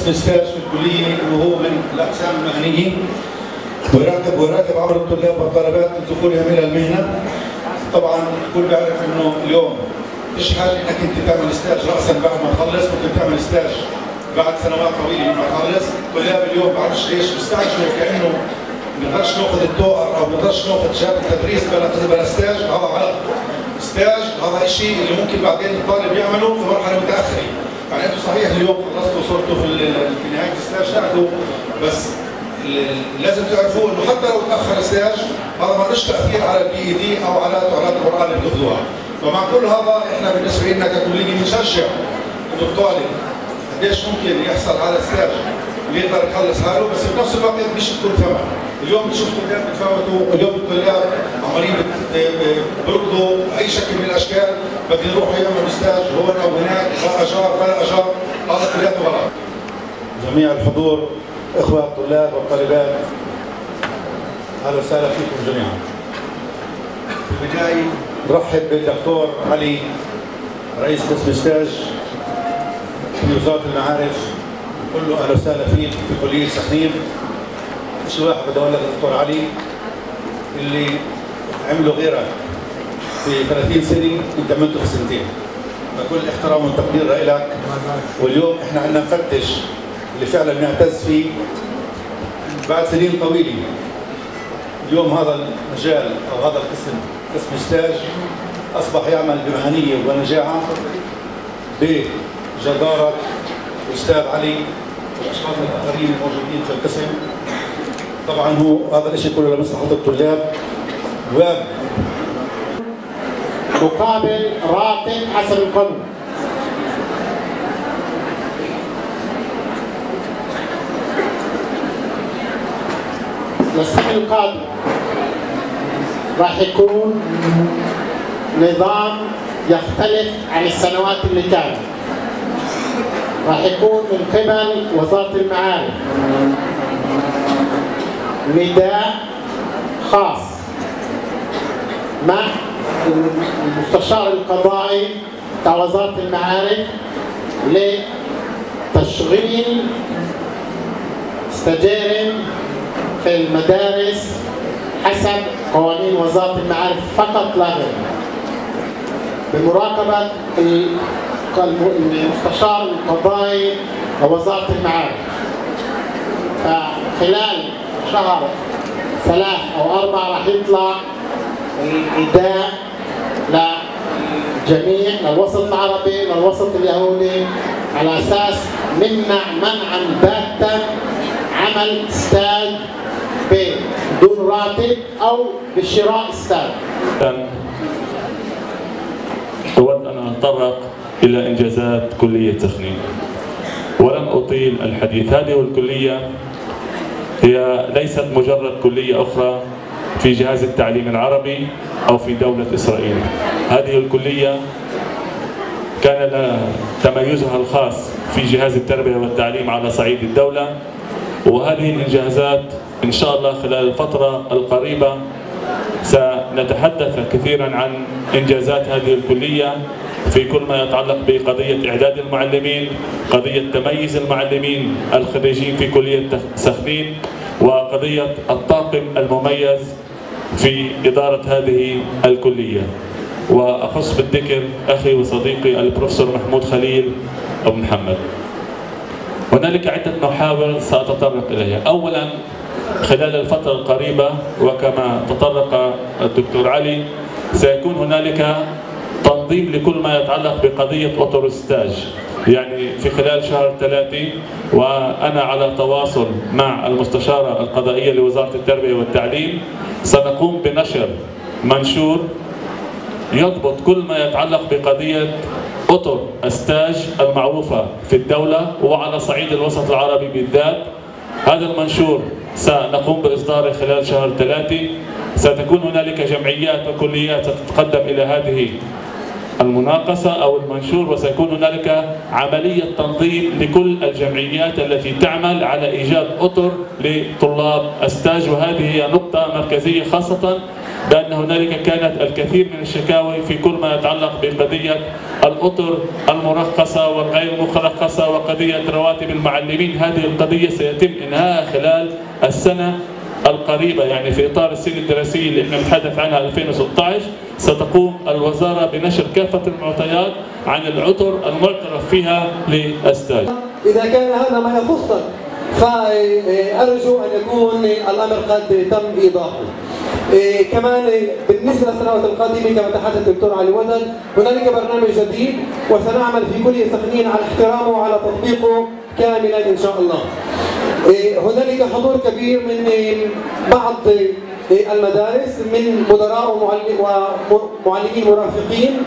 قسم ستاج في الكليه وهو من الاقسام المهنيه، ويراتب عمل الطلاب والطالبات لدخولهم الى المهنه. طبعا الكل بيعرف انه اليوم مفيش حاجه انك انت تعمل ستاج راسا بعد ما تخلص، ممكن تعمل ستاج بعد سنوات طويله من ما تخلص. الطلاب اليوم ما بعرفش ليش بيستعجلوا كانه ما نقدرش ناخذ التوأر او ما نقدرش ناخذ شهاده التدريس بلا ستاج. هذا غلط. ستاج هذا الشيء اللي ممكن بعدين الطالب يعمله في مرحله متاخره. يعني انتم صحيح اليوم خلصتوا وصرتوا في نهايه الستاج تاخذوا، بس لازم تعرفوا انه حتى لو تاخر الستاج هذا ما لهش تاثير على البي دي او على دورات القران اللي بتاخذوها. فمع كل هذا احنا بالنسبه لنا ككليه بنشجع انه الطالب قديش ممكن يحصل على ستاج ويقدر يخلص حاله، بس بنفس الوقت مش تكون ثمن. اليوم بنشوف طلاب بتفاوتوا، اليوم الطلاب عمالين بركضوا اي شكل من الاشكال، بدهم يروحوا يعملوا ستاج هون او هناك، لا اجار ولا اجار، هذا كلياته غلط. جميع الحضور، اخوه الطلاب والطالبات، اهلا وسهلا فيكم جميعا. في البدايه برحب بالدكتور علي رئيس قسم ستاج في وزاره المعارف، بقول له اهلا وسهلا فيك في كليه سخنين. شيء واحد بدي اقول لك دكتور علي، اللي عمله غيرك في 30 سنه انت عملته في سنتين، فكل احترام وتقدير لك. واليوم احنا عندنا مفتش اللي فعلا نعتز فيه بعد سنين طويله. اليوم هذا المجال او هذا القسم، قسم ستاج، اصبح يعمل بمهنيه ونجاعه بجداره الاستاذ علي والاشخاص الاخرين الموجودين في القسم. طبعا هو هذا الشيء كله لمصلحه الطلاب مقابل راتب حسب القانون. السنة القادمة راح يكون نظام يختلف عن السنوات اللي كانت. راح يكون من قبل وزارة المعارف نداء خاص مع المستشار القضائي بتاع وزارة المعارف لتشغيل ستاجير في المدارس حسب قوانين وزارة المعارف فقط لا غير، بمراقبة المستشار القضائي ووزارة المعارف. فخلال شهر 3 أو 4 راح يطلع النداء للجميع، للوسط العربي للوسط اليهودي، على اساس نمنع منعا باتا عمل ستاج بدون راتب او بشراء ستاج. أود أن أتطرق إلى إنجازات كلية سخنين ولن أطيل الحديث. هذه الكلية هي ليست مجرد كلية أخرى في جهاز التعليم العربي أو في دولة إسرائيل. هذه الكلية كان لها تميزها الخاص في جهاز التربية والتعليم على صعيد الدولة، وهذه الإنجازات إن شاء الله خلال الفترة القريبة سنتحدث كثيرا عن إنجازات هذه الكلية في كل ما يتعلق بقضية إعداد المعلمين، قضية تميز المعلمين الخريجين في كلية سخنين، وقضية الطاقم المميز في إدارة هذه الكلية. وأخص بالذكر أخي وصديقي البروفيسور محمود خليل أبو محمد. هنالك عدة محاور سأتطرق إليها. أولا، خلال الفترة القريبة وكما تطرق الدكتور علي سيكون هنالك تنظيم لكل ما يتعلق بقضية أوتوستاج، يعني في خلال شهر 3 وأنا على تواصل مع المستشارة القضائية لوزارة التربية والتعليم سنقوم بنشر منشور يضبط كل ما يتعلق بقضية أطر الستاج المعروفة في الدولة وعلى صعيد الوسط العربي بالذات. هذا المنشور سنقوم بإصداره خلال شهر 3. ستكون هنالك جمعيات وكليات ستتقدم إلى هذه المناقصة أو المنشور، وسيكون هنالك عملية تنظيم لكل الجمعيات التي تعمل على إيجاد أطر لطلاب الستاج، وهذه هي نقطة مركزية خاصة بأن هنالك كانت الكثير من الشكاوي في كل ما يتعلق بقضية الأطر المرخصة والغير مرخصة وقضية رواتب المعلمين. هذه القضية سيتم إنهاءها خلال السنة القريبة، يعني في إطار السنة الدراسية اللي احنا بنتحدث عنها 2016 ستقوم الوزارة بنشر كافة المعطيات عن العطر المعترف فيها للستاج. إذا كان هذا ما يخصك فأرجو أن يكون الأمر قد تم إيضاحه. كمان بالنسبة للسنوات القادمة كما تحدث الدكتور علي ودد، هنالك برنامج جديد وسنعمل في كلية سخنين على احترامه وعلى تطبيقه كاملا إن شاء الله. هنالك حضور كبير من بعض المدارس من مدراء ومعلمين مرافقين.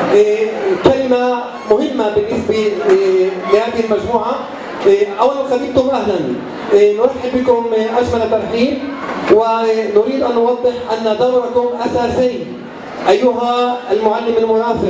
كلمة مهمة بالنسبة لهذه المجموعة، أولا خليكم أهلا، نرحب بكم أجمل ترحيب، ونريد أن نوضح أن دوركم أساسي أيها المعلم المرافق.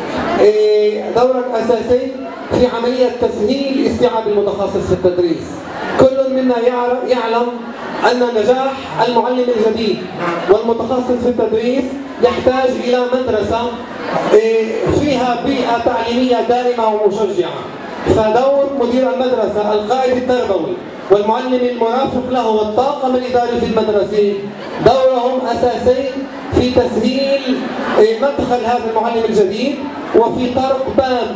دورك أساسي في عملية تسهيل استيعاب المتخصص في التدريس. كل منا يعلم أن نجاح المعلم الجديد والمتخصص في التدريس يحتاج إلى مدرسة فيها بيئة تعليمية دائمة ومشجعة. فدور مدير المدرسة، القائد التربوي والمعلم المرافق له والطاقم الإداري في المدرسة دورهم أساسي في تسهيل مدخل هذا المعلم الجديد وفي طرق باب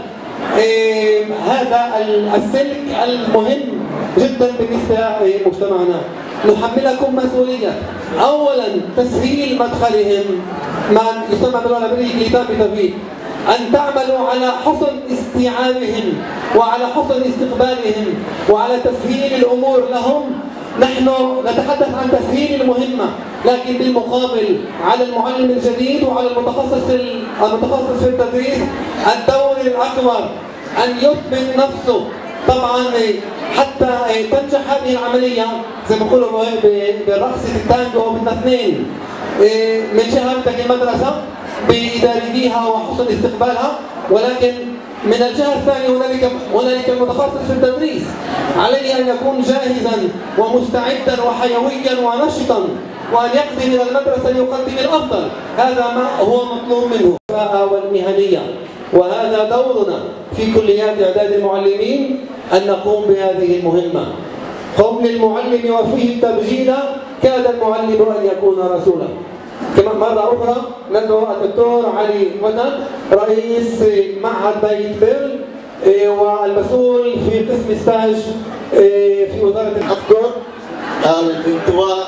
هذا السلك المهم جدا بالنسبة لمجتمعنا. نحملكم مسؤولية أولا تسهيل مدخلهم، ما يسمى باللغة الأمريكية بتفيد، أن تعملوا على حسن استيعابهم وعلى حسن استقبالهم وعلى تسهيل الأمور لهم. نحن نتحدث عن تسهيل المهمة، لكن بالمقابل على المعلم الجديد وعلى المتخصص في التدريس الدور الأكبر أن يثبت نفسه. طبعا حتى تنجح هذه العملية زي ما بيقولوا برقصة التانجو بدنا اثنين، من شهادتك المدرسة بإداريها وحسن استقبالها، ولكن من الجهة الثانية هنالك المتخصص في التدريس عليه أن يكون جاهزا ومستعدا وحيويا ونشطا وأن يقدم إلى المدرسة ليقدم الأفضل. هذا ما هو مطلوب منه والمهنية، وهذا دورنا في كليات إعداد المعلمين أن نقوم بهذه المهمة. قم للمعلم وفيه التبجيل كاد المعلم أن يكون رسولا. كما مرة أخرى ندعو الدكتور علي ودد رئيس معهد بيت بيرل والمسؤول في قسم ستاج في وزارة أذكر الانطواء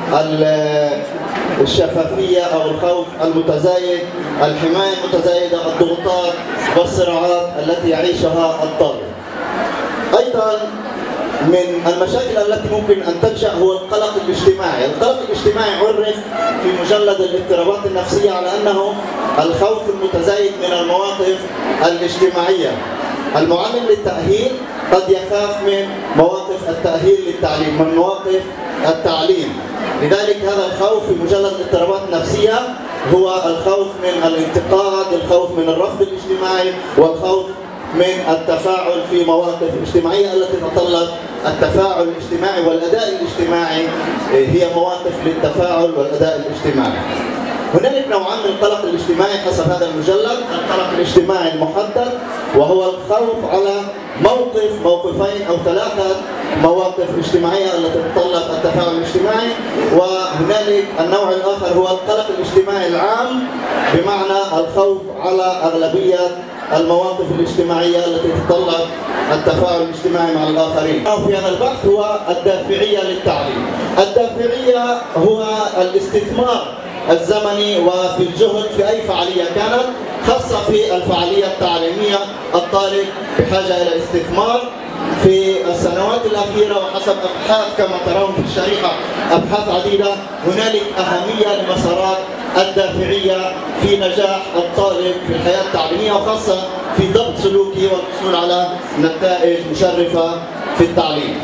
الشفافية أو الخوف المتزايد، الحماية المتزايدة، الضغوطات والصراعات التي يعيشها الطالب. أيضا من المشاكل التي ممكن أن تنشأ هو القلق الاجتماعي. القلق الاجتماعي عرف في مجلد الاضطرابات النفسية على أنه الخوف المتزايد من المواقف الاجتماعية. المعلم للتأهيل قد يخاف من مواقف التأهيل للتعليم، من مواقف التعليم. لذلك هذا الخوف في مجلد الاضطرابات النفسية هو الخوف من الانتقاد، الخوف من الرفض الاجتماعي، والخوف من التفاعل في مواقف اجتماعية التي تتطلب التفاعل الاجتماعي والأداء الاجتماعي. هي مواقف للتفاعل والأداء الاجتماعي. هنالك نوعان من القلق الاجتماعي حسب هذا المجلد. القلق الاجتماعي المحدد وهو الخوف على موقفين أو ثلاثة مواقف اجتماعية التي تتطلب التفاعل الاجتماعي. وهنالك النوع الآخر هو القلق الاجتماعي العام، بمعنى الخوف على أغلبية المواقف الاجتماعية التي تتطلب التفاعل الاجتماعي مع الآخرين. في هذا البحث هو الدافعية للتعليم. الدافعية هو الاستثمار الزمني وفي الجهد في أي فعالية كانت، خاصة في الفعالية التعليمية. الطالب بحاجة إلى استثمار. في السنوات الأخيرة وحسب أبحاث كما ترون في الشريحة أبحاث عديدة، هنالك أهمية لمسارات الدافعية في نجاح الطالب في الحياة التعليمية، وخاصة في ضبط سلوكه والحصول على نتائج مشرفة في التعليم.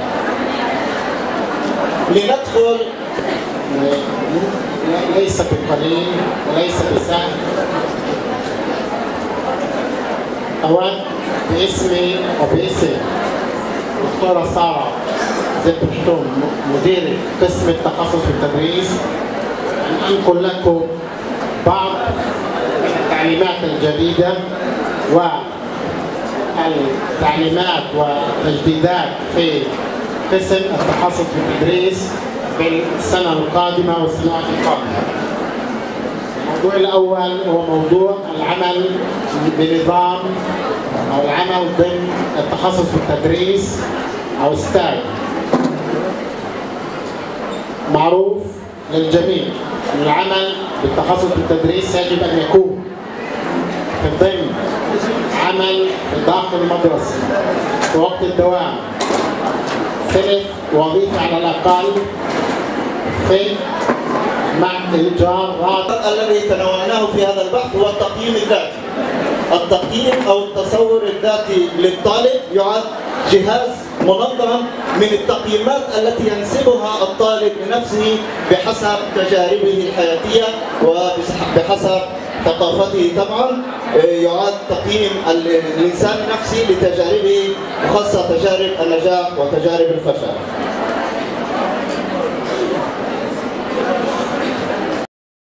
لندخل ليس بالقليل وليس بالسهل. أود باسمي وباسم الدكتورة سارة زيت بشتوم مديرة قسم التخصص في التدريس أن أنقل لكم بعض التعليمات الجديدة والتعليمات والتجديدات في قسم التخصص بالتدريس بالسنة القادمة والسنوات القادمة. الموضوع الأول هو موضوع العمل بنظام أو العمل ضمن التخصص بالتدريس أو ستاج. معروف للجميع أن العمل بالتخصص بالتدريس يجب أن يكون في ضمن عمل داخل المدرسة في وقت الدوام، ثلث وظيفة على الأقل في مع إيجار راتب. الذي تناولناه في هذا البحث هو التقييم الذاتي. التقييم أو التصور الذاتي للطالب يعد جهاز منظم من التقييمات التي ينسبها الطالب لنفسه بحسب تجاربه الحياتية وبحسب ثقافته. طبعا يعد تقييم الإنسان النفسي لتجاربه وخاصة تجارب النجاح وتجارب الفشل.